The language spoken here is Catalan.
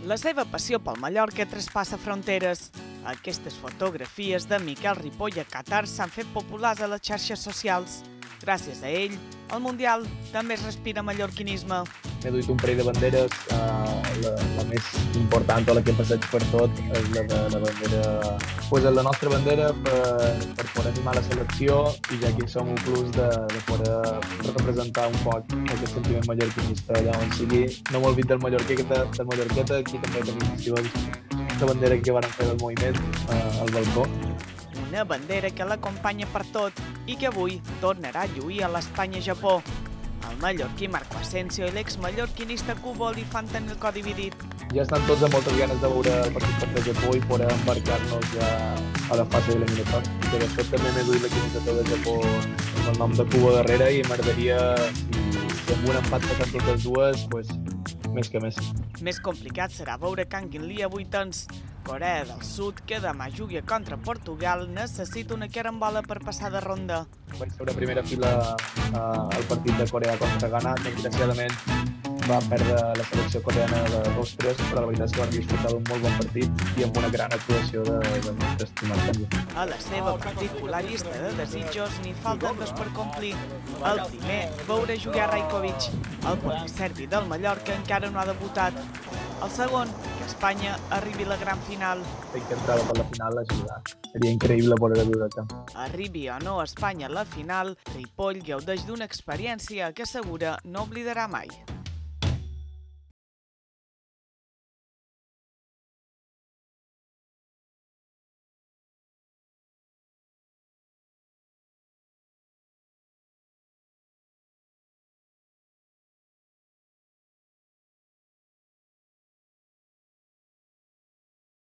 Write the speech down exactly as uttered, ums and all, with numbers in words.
La seva passió pel Mallorca traspassa fronteres. Aquestes fotografies de Miquel Ripoll a Qatar s'han fet populars a les xarxes socials. Gràcies a ell, al Mundial també es respira mallorquinisme. He duit un parell de banderes, uh, la, la més important o la que he passat per tot és la de la bandera, pues la nostra bandera per, per poder animar la selecció i ja que som un plus de, de poder representar un poc aquest sentiment mallorquinista allà on sigui. No m'olvid del Mallorqueta, del Mallorqueta, aquí també tenim la bandera que van fer del moviment uh, al balcó. Una bandera que l'acompanya per tot i que avui tornarà a lluir a l'Espanya-Japó. El mallorquí Marco Asensio i l'ex-mallorquinista Cubo li fan tenir el cor dividit. Ja estan tots amb moltes ganes de veure el partit contra el Japó i poder embarcar-nos ja a la fase eliminatòria. I de fet també m'he duit la camiseta de Japó amb el nom de Cubo darrere i m'agradaria, si amb un empat passant totes dues, pues, més que més. Més complicat serà veure Kang In-lee a vuitens. Corea del Sud, que demà jugui contra Portugal, necessita una carambola per passar de ronda. Vaig ser una primera fila eh, al partit de Corea contra Ghana. Desgraciadament va perdre la selecció coreana de dos tres, però la veritat és que van disfrutar d'un molt bon partit i amb una gran actuació de, de nostre estimat Kang. A la seva particular llista de desitjos n'hi falten dos per complir. El primer, veure jugar Rajkovic. El porter serbi del Mallorca encara no ha debutat. El segon, que Espanya arribi a la gran final. Sé que entrava per la final a jugar. Seria increïble poder viure camp. Arribi o no Espanya a la final, Ripoll gaudeix d'una experiència que assegura no oblidarà mai.